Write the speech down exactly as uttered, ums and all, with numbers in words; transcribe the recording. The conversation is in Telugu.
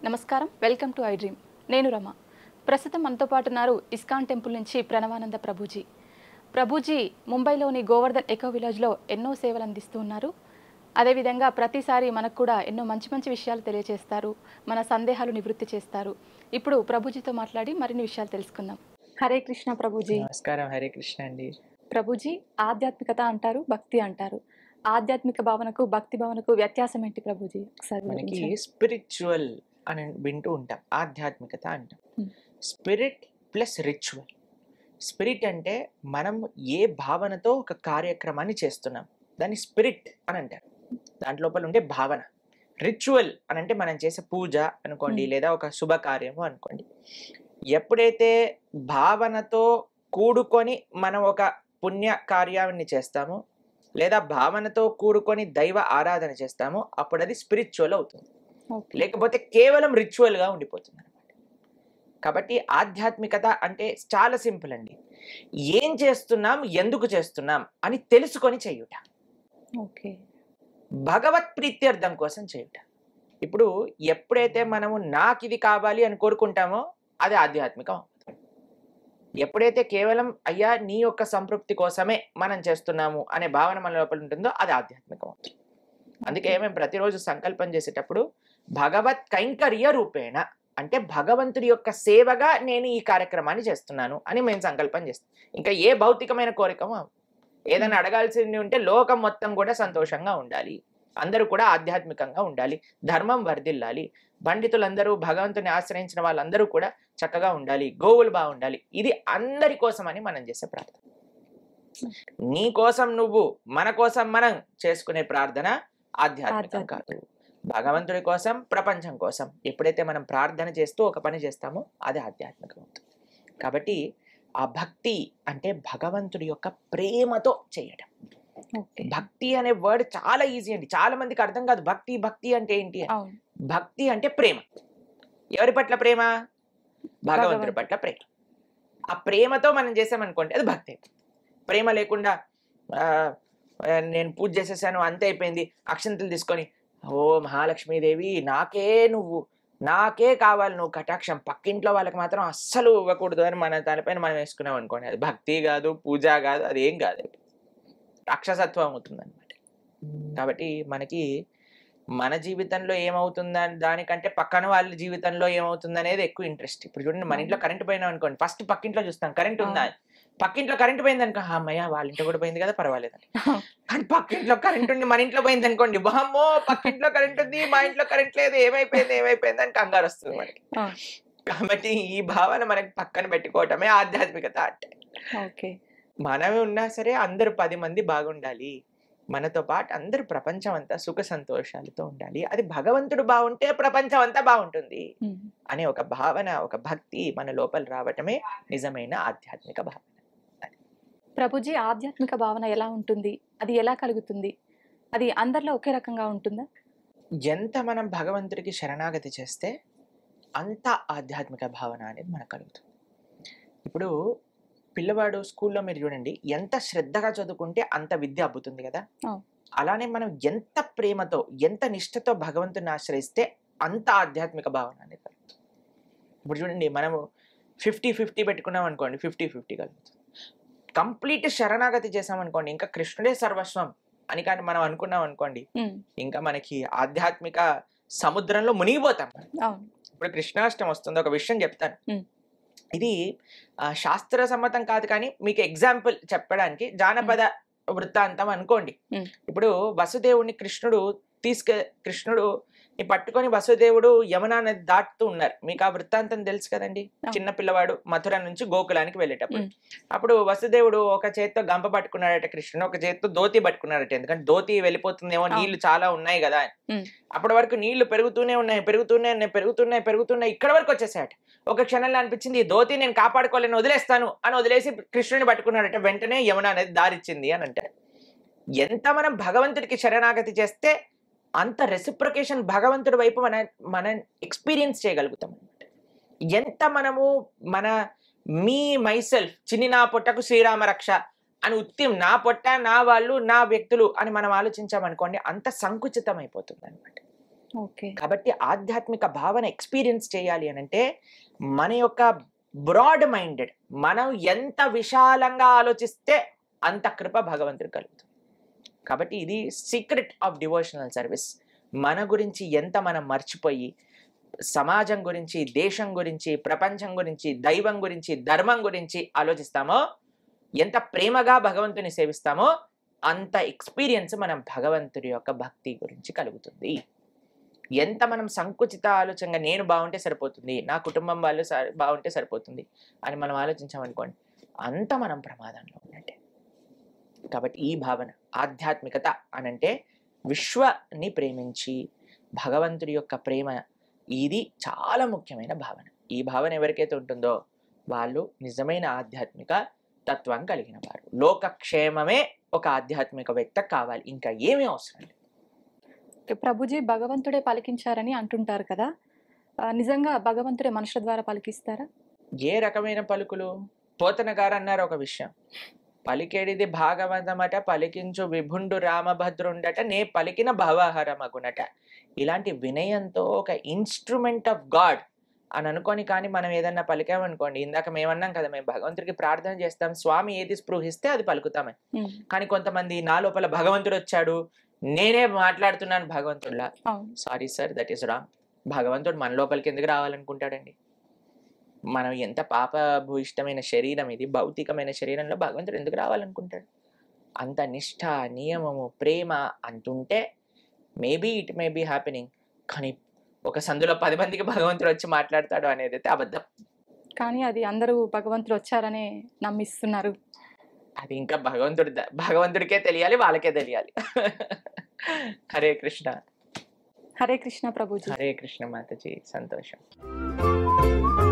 నమస్కారం, వెల్కమ్ టు ఐ డ్రీమ్. నేను రమ. ప్రస్తుతం మనతో పాటు ఉన్నారు ఇస్కాన్ టెంపుల్ నుంచి ప్రణవానంద ప్రభుజీ. ప్రభుజీ ముంబైలోని గోవర్ధన్ ఎకో విలేజ్లో ఎన్నో సేవలు అందిస్తూ ఉన్నారు. అదేవిధంగా ప్రతిసారి మనకు కూడా ఎన్నో మంచి మంచి విషయాలు తెలియజేస్తారు, మన సందేహాలు నివృత్తి చేస్తారు. ఇప్పుడు ప్రభుజీతో మాట్లాడి మరిన్ని విషయాలు తెలుసుకుందాం. హరే కృష్ణ ప్రభుజీ. నమస్కారం. హరే కృష్ణ అండి. ప్రభుజీ, ఆధ్యాత్మికత అంటారు, భక్తి అంటారు. ఆధ్యాత్మిక భావనకు భక్తి భావనకు వ్యత్యాసం ఏంటి ప్రభుజీ? మనకి స్పిరిచువల్ అని వింటూ ఉంటాం, ఆధ్యాత్మికత అంటాం. Spirit plus ritual. స్పిరిట్ అంటే మనం ఏ భావనతో ఒక కార్యక్రమాన్ని చేస్తున్నాం, దాన్ని స్పిరిట్ అని అంటారు. దాంట్లోపల ఉండే భావన. రిచువల్ అని అంటే మనం చేసే పూజ అనుకోండి, లేదా ఒక శుభకార్యము అనుకోండి. ఎప్పుడైతే భావనతో కూడుకొని మనం ఒక పుణ్య కార్యాన్ని చేస్తామో, లేదా భావనతో కూడుకొని దైవ ఆరాధన చేస్తామో, అప్పుడు అది స్పిరిచువల్ అవుతుంది. లేకపోతే కేవలం రిచువల్గా ఉండిపోతుంది అనమాట. కాబట్టి ఆధ్యాత్మికత అంటే చాలా సింపుల్ అండి. ఏం చేస్తున్నాం, ఎందుకు చేస్తున్నాం అని తెలుసుకొని చేయుట. ఓకే. భగవత్ ప్రీత్యర్థం కోసం చేయుట. ఇప్పుడు ఎప్పుడైతే మనము నాకు ఇది కావాలి అని కోరుకుంటామో అది ఆధ్యాత్మికం. ఎప్పుడైతే కేవలం అయ్యా నీ యొక్క సంతృప్తి కోసమే మనం చేస్తున్నాము అనే భావన మన లోపల ఉంటుందో అది ఆధ్యాత్మికం అవుతుంది. అందుకే మేము ప్రతిరోజు సంకల్పం చేసేటప్పుడు భగవత్ కైంకర్య రూపేణ, అంటే భగవంతుడి యొక్క సేవగా నేను ఈ కార్యక్రమాన్ని చేస్తున్నాను అని మేము సంకల్పం చేస్తాం. ఇంకా ఏ భౌతికమైన కోరికమో, ఏదైనా అడగాల్సింది ఉంటే లోకం మొత్తం కూడా సంతోషంగా ఉండాలి, అందరూ కూడా ఆధ్యాత్మికంగా ఉండాలి, ధర్మం వర్ధిల్లాలి, పండితులందరూ భగవంతుని ఆశ్రయించిన వాళ్ళందరూ కూడా చక్కగా ఉండాలి, గోవులు బాగుండాలి. ఇది అందరి కోసం అని మనం చేసే ప్రార్థన. నీ కోసం నువ్వు, మన కోసం మనం చేసుకునే ప్రార్థన ఆధ్యాత్మికం కాదు. భగవంతుడి కోసం, ప్రపంచం కోసం ఎప్పుడైతే మనం ప్రార్థన చేస్తూ ఒక పని చేస్తామో అది ఆధ్యాత్మికం అవుతుంది. కాబట్టి ఆ భక్తి అంటే భగవంతుడి యొక్క ప్రేమతో చేయడం. భక్తి అనే వర్డ్ చాలా ఈజీ అండి, చాలా మందికి అర్థం కాదు. భక్తి భక్తి అంటే ఏంటి? భక్తి అంటే ప్రేమ. ఎవరి పట్ల ప్రేమ? భగవంతుడి పట్ల ప్రేమ. ఆ ప్రేమతో మనం చేసామనుకోండి అది భక్తి. ప్రేమ లేకుండా నేను పూజ చేసేసాను అంతే అయిపోయింది, అక్షంతలు తీసుకొని ఓ మహాలక్ష్మీదేవి నాకే నువ్వు, నాకే కావాలి నువ్వు కటాక్షం, పక్కింట్లో వాళ్ళకి మాత్రం అస్సలు ఇవ్వకూడదు అని మన తలపైన మనం వేసుకున్నాం అనుకోండి, అది భక్తి కాదు, పూజ కాదు, అది ఏం కాదు, రాక్షసత్వం అవుతుంది అనమాట. కాబట్టి మనకి మన జీవితంలో ఏమవుతుందా దానికంటే పక్కన వాళ్ళ జీవితంలో ఏమవుతుంది అనేది ఎక్కువ ఇంట్రెస్ట్. ఇప్పుడు చూడండి, మన ఇంట్లో కరెంట్ పోయినా అనుకోండి, ఫస్ట్ పక్కింట్లో చూస్తాం కరెంట్ ఉందా. పక్కింట్లో కరెంట్ పోయింది అనుకో, అమ్మయ్య వాళ్ళ ఇంట్లో కూడా పోయింది కదా పర్వాలేదని. కానీ పక్కింట్లో కరెంట్ ఉండి మన ఇంట్లో పోయింది అనుకోండి, బామ్మో పక్కింట్లో కరెంట్ ఉంది మా ఇంట్లో కరెంట్ లేదు, ఏమైపోయింది ఏమైపోయింది అని కంగారు వస్తుంది మనకి. కాబట్టి ఈ భావన మనకి పక్కన పెట్టుకోవటమే ఆధ్యాత్మికత అంటే. మనమే ఉన్నా సరే అందరూ పది మంది బాగుండాలి, మనతో పాటు అందరూ ప్రపంచం అంతా సుఖ సంతోషాలతో ఉండాలి, అది భగవంతుడు బాగుంటే ప్రపంచం అంతా బాగుంటుంది అనే ఒక భావన, ఒక భక్తి మన లోపల రావటమే నిజమైన ఆధ్యాత్మిక భావన. ప్రభుజీ, ఆధ్యాత్మిక భావన ఎలా ఉంటుంది, అది ఎలా కలుగుతుంది, అది అందరిలో ఒకే రకంగా ఉంటుందా? ఎంత మనం భగవంతుడికి శరణాగతి చేస్తే అంత ఆధ్యాత్మిక భావన అనేది మనకు కలుగుతుంది. ఇప్పుడు పిల్లవాడు స్కూల్లో మీరు చూడండి, ఎంత శ్రద్ధగా చదువుకుంటే అంత విద్య అబ్బుతుంది కదా. అలానే మనం ఎంత ప్రేమతో, ఎంత నిష్ఠతో భగవంతుని ఆశ్రయిస్తే అంత ఆధ్యాత్మిక భావన అనేది కలుగుతుంది. ఇప్పుడు చూడండి, మనము ఫిఫ్టీ ఫిఫ్టీ పెట్టుకున్నాం అనుకోండి, ఫిఫ్టీ ఫిఫ్టీ కలుగుతుంది. కంప్లీట్ శరణాగతి చేసామనుకోండి, ఇంకా కృష్ణుడే సర్వస్వం అని కానీ మనం అనుకున్నాం అనుకోండి, ఇంకా మనకి ఆధ్యాత్మిక సముద్రంలో మునిగిపోతాం. ఇప్పుడు కృష్ణాష్టమి వస్తుంది, ఒక విషయం చెప్తాను. ఇది శాస్త్ర సమ్మతం కాదు, కానీ మీకు ఎగ్జాంపుల్ చెప్పడానికి జానపద వృత్తాంతం అనుకోండి. ఇప్పుడు వసుదేవుడిని కృష్ణుడు తీసుకె కృష్ణుడు పట్టుకొని వసుదేవుడు యమునా నది దాటుతూ ఉన్నారు. మీకు ఆ వృత్తాంతం తెలుసు కదండి. చిన్న పిల్లవాడు మథుర నుంచి గోకులానికి వెళ్ళేటప్పుడు, అప్పుడు వసుదేవుడు ఒక చేత్తో గంప పట్టుకున్నాడట కృష్ణుడు, ఒక చేత్తో ధోతి పట్టుకున్నాడట. ఎందుకంటే ధోతి వెళ్ళిపోతుందేమో, నీళ్లు చాలా ఉన్నాయి కదా. అప్పటి వరకు నీళ్లు పెరుగుతూనే ఉన్నాయి పెరుగుతూనే ఉన్నాయి పెరుగుతున్నాయి పెరుగుతున్నాయి ఇక్కడ వరకు వచ్చేసాయట. ఒక క్షణంలో అనిపించింది, ఈ ధోతి నేను కాపాడుకోలేని వదిలేస్తాను అని వదిలేసి కృష్ణుని పట్టుకున్నాడట. వెంటనే యమునా నది దారిచ్చింది అని అంటారు. ఎంత మనం భగవంతుడికి శరణాగతి చేస్తే అంత రెసిప్రొకేషన్ భగవంతుడి వైపు మన మనం ఎక్స్పీరియన్స్ చేయగలుగుతాం అనమాట. ఎంత మనము మన మీ మైసెల్ఫ్ చిన్ని నా పొట్టకు శ్రీరామ రక్ష అని ఉత్తిం నా పొట్ట నా వాళ్ళు నా వ్యక్తులు అని మనం ఆలోచించామనుకోండి, అంత సంకుచితం అయిపోతుంది అనమాట. ఓకే. కాబట్టి ఆధ్యాత్మిక భావన ఎక్స్పీరియన్స్ చేయాలి అని అంటే మన యొక్క బ్రాడ్ మైండెడ్, మనం ఎంత విశాలంగా ఆలోచిస్తే అంత కృప భగవంతుడు కలుగుతుంది. కాబట్టి ఇది సీక్రెట్ ఆఫ్ డివోషనల్ సర్వీస్. మన గురించి ఎంత మనం మర్చిపోయి సమాజం గురించి, దేశం గురించి, ప్రపంచం గురించి, దైవం గురించి, ధర్మం గురించి ఆలోచిస్తామో, ఎంత ప్రేమగా భగవంతుని సేవిస్తామో అంత ఎక్స్పీరియన్స్ మనం భగవంతుడి యొక్క భక్తి గురించి కలుగుతుంది. ఎంత మనం సంకుచిత ఆలోచనగా నేను బాగుంటే సరిపోతుంది, నా కుటుంబం వాళ్ళు బాగుంటే సరిపోతుంది అని మనం ఆలోచించామనుకోండి, అంత మనం ప్రమాదంలో ఉన్నట్టే. కాబట్టి ఈ భావన ఆధ్యాత్మికత అనంటే విశ్వని ప్రేమించి భగవంతుడి యొక్క ప్రేమ, ఇది చాలా ముఖ్యమైన భావన. ఈ భావన ఎవరికైతే ఉంటుందో వాళ్ళు నిజమైన ఆధ్యాత్మిక తత్వం కలిగిన వారు. లోకక్షేమమే ఒక ఆధ్యాత్మికవేత్త కావాలి, ఇంకా ఏమీ అవసరం లేదు. ప్రభుజీ భగవంతుడే పలికించారని అంటుంటారు కదా, నిజంగా భగవంతుడే మనుషుల ద్వారా పలికిస్తారా? ఏ రకమైన పలుకులు? పోతన గారు అన్నారు ఒక విషయం, పలికేడిది భాగవతమట, పలికించు విభుండు రామభద్రుండట, నే పలికిన భవహరమగునట. ఇలాంటి వినయంతో ఒక ఇన్స్ట్రుమెంట్ ఆఫ్ గాడ్ అని అనుకొని కానీ మనం ఏదన్నా పలికామనుకోండి, ఇందాక మేమన్నాం కదా, మేము భగవంతుడికి ప్రార్థన చేస్తాం, స్వామి ఏది స్పృహిస్తే అది పలుకుతామని. కానీ కొంతమంది నా లోపల భగవంతుడు వచ్చాడు, నేనే మాట్లాడుతున్నాను భగవంతుడిలా. Sorry sir, that is wrong. భగవంతుడు మన లోపలికి ఎందుకు రావాలనుకుంటాడండి? మనం ఎంత పాపభూయిష్టమైన శరీరం ఇది, భౌతికమైన శరీరంలో భగవంతుడు ఎందుకు రావాలనుకుంటాడు? అంత నిష్ఠ, నియమము, ప్రేమ అంటుంటే maybe it may be happening. కానీ ఒక సందులో పది మందికి భగవంతుడు వచ్చి మాట్లాడతాడు అనేది అయితే అబద్ధం. కానీ అది అందరూ భగవంతుడు వచ్చారని నమ్మిస్తున్నారు. అది ఇంకా భగవంతుడి భగవంతుడికే తెలియాలి, వాళ్ళకే తెలియాలి. హరే కృష్ణ. హరే కృష్ణ ప్రభుజీ. హరే కృష్ణ మాతాజీ. సంతోషం.